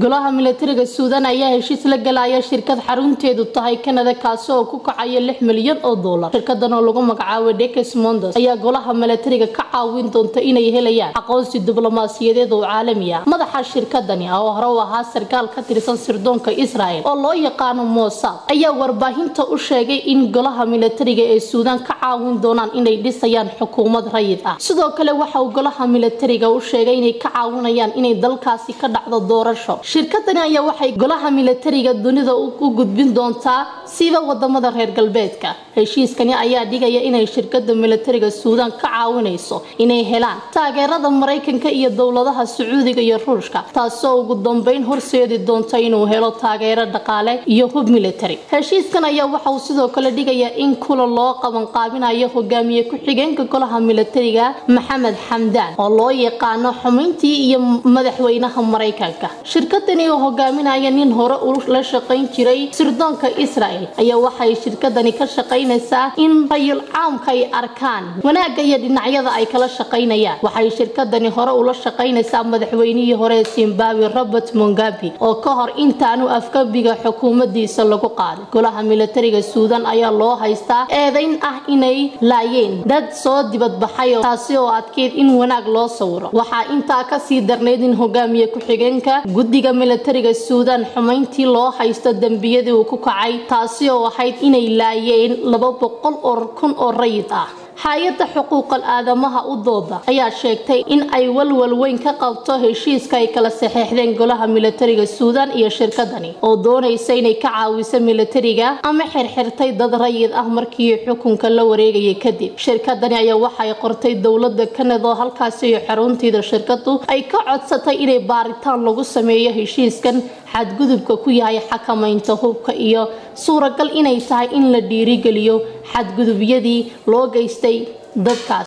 golaha militariga Suudaan ayaa heshiis la galaya shirkad xarunteedu tahay Canada kaas oo ku kacaya $6 milyan. Shirkadan oo lagu magacaabo Desmond ayaa golaha militariga ka caawin doonta inay helayaan aqoonsi diblomaasiyadeed oo caalami ah. Madaxa shirkadani oo hore u ahaa sarkaal ka tirsan sirdoonka Israel oo loo yaqaan Mossad ayaa warbaahinta u sheegay in golaha militariga ee Suudaan ka caawin doonaan inay dhisayaan xukuumad rayid ah. Sidoo kale waxa uu golaha militariga u sheegay inay ka caawinayaan inay dalkaasi ka dhacdo doorasho. shirkadani ayaa waxay golaha militariga dunida u gudbin doontaa sida wadamada reer galbeedka. heshiiskani ayaa dhigaya inay shirkadda militariga Suudaan ka caawinayso inay helaan taageerada Mareykanka iyo dawladaha Sacuudiga iyo Ruushka, taasoo ugu dambeyn horseedi doonta inuu helo taageero dhaqaale iyo hub military. heshiiskan ayaa waxa uu sidoo kale dhigaya in kula loo qaban qaabinayo hogaamiye ku xigeenka golaha militariga Maxamed Xamdaan oo loo yaqaan xumeyntii iyo madaxweynaha Mareykanka. shirkadani oo hogaaminaya nin hore u la shaqeyn jiray sirdoonka Israel ayaa waxay shirkadani ka shaqeynaysaa in rayul caamka ay arkaan wanaaga iyo dhinacyada ay kala shaqeynayaan. waxay shirkadani hore u la shaqeynaysaa madaxweynihii hore ee Zimbabwe Robert Mugabe oo ka hor intaanu afkabiga xukuumadiisa lagu qaaday. golaha militariga Suudaan ayaa loo haystaa eedayn ah inay laayeen dad soo dibad baxay taasi oo adkeyd in wanaag loo sawiro. waxaa intaa ka sii darneyd in hogaamiye ku xigeenka guddiga militariga Suudaan xumeyntii loo haysto dambiyadii uu ku kacay, taasi oo ahayd inay laayeen 200,000 oo rayid ah. hay'adda xuquuqal aadamaha u dooda ayaa sheegtay in ay walwal weyn ka qabto heshiiska ay kala saxeexdeen golaha militariga Suudaan iyo shirkadani oo doonaysa inay ka caawiso militariga ama xirxirtay dad rayid ah markii xukunka la wareegayay kadib. shirkadani ayaa waxay qortay dawladda Canada halkaas iyo xarunteeda shirkadu ay ka codsatay inay baaritaan lagu sameeyo heshiiskan xadgudubka ku yahay xakamaynta hubka iyo suuragal inay tahay in la dhiirigeliyo xadgudubyadii loo geystay dadkaas.